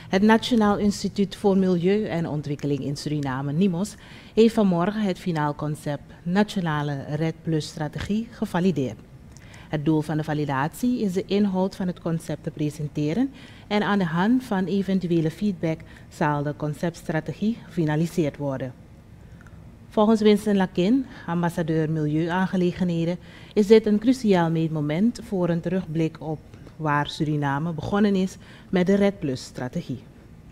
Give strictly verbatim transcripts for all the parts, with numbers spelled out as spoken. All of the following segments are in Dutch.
Het Nationaal Instituut voor Milieu en Ontwikkeling in Suriname, NIMOS, heeft vanmorgen het finaal concept Nationale REDD+-strategie gevalideerd. Het doel van de validatie is de inhoud van het concept te presenteren en aan de hand van eventuele feedback zal de conceptstrategie gefinaliseerd worden. Volgens Winston Lakin, ambassadeur Milieuaangelegenheden, is dit een cruciaal meetmoment voor een terugblik op waar Suriname begonnen is met de REDD+-strategie.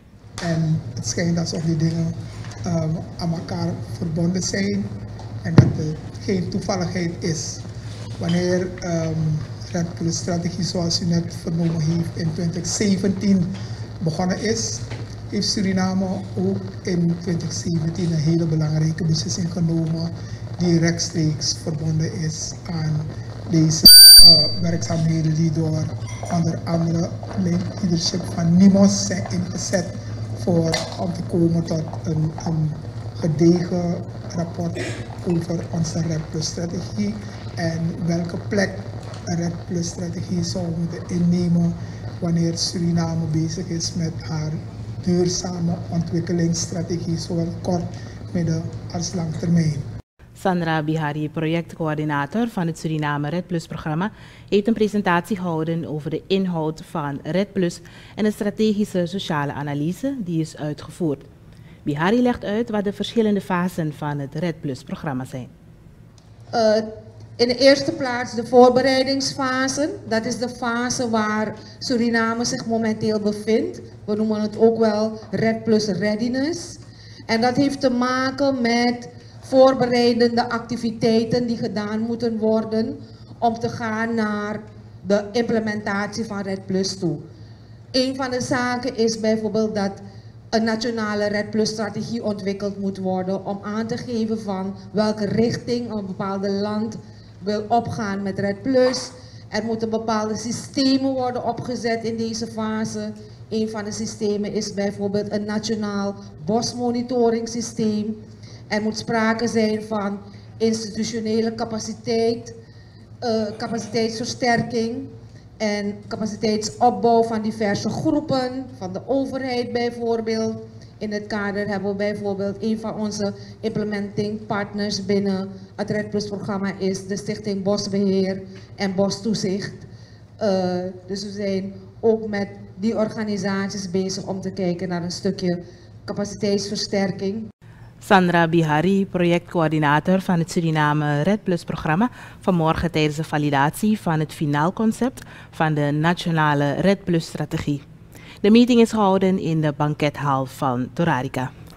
En het schijnt alsof die dingen um, aan elkaar verbonden zijn en dat het geen toevalligheid is. Wanneer um, REDD+-strategie, zoals u net vernomen heeft, in twintig zeventien begonnen is, heeft Suriname ook in twintig zeventien een hele belangrijke beslissing genomen die rechtstreeks verbonden is aan deze uh, werkzaamheden die door onder andere leadership van NIMOS zijn ingezet voor om te komen tot een, een gedegen rapport over onze REDD+-strategie en welke plek een REDD+-strategie zou moeten innemen wanneer Suriname bezig is met haar duurzame ontwikkelingsstrategie, zowel kort, midden als lang termijn. Sandra Bihari, projectcoördinator van het Suriname REDD+-programma, heeft een presentatie gehouden over de inhoud van REDD+ en de strategische sociale analyse die is uitgevoerd. Bihari legt uit wat de verschillende fasen van het REDD+-programma zijn. Uh, in de eerste plaats de voorbereidingsfase. Dat is de fase waar Suriname zich momenteel bevindt. We noemen het ook wel REDD+ readiness. En dat heeft te maken met voorbereidende activiteiten die gedaan moeten worden om te gaan naar de implementatie van REDD+ toe. Een van de zaken is bijvoorbeeld dat een nationale REDD+-strategie ontwikkeld moet worden om aan te geven van welke richting een bepaalde land wil opgaan met REDD+. Er moeten bepaalde systemen worden opgezet in deze fase. Een van de systemen is bijvoorbeeld een nationaal bosmonitoringssysteem. Er moet sprake zijn van institutionele capaciteit, uh, capaciteitsversterking en capaciteitsopbouw van diverse groepen, van de overheid bijvoorbeeld. In het kader hebben we bijvoorbeeld een van onze implementing partners binnen het REDD+-programma is de Stichting Bosbeheer en Bostoezicht. Uh, dus we zijn ook met die organisaties bezig om te kijken naar een stukje capaciteitsversterking. Sandra Bihari, projectcoördinator van het Suriname REDD+-programma, vanmorgen tijdens de validatie van het finaalconcept van de nationale REDD+-strategie. De meeting is gehouden in de bankethal van Torarica.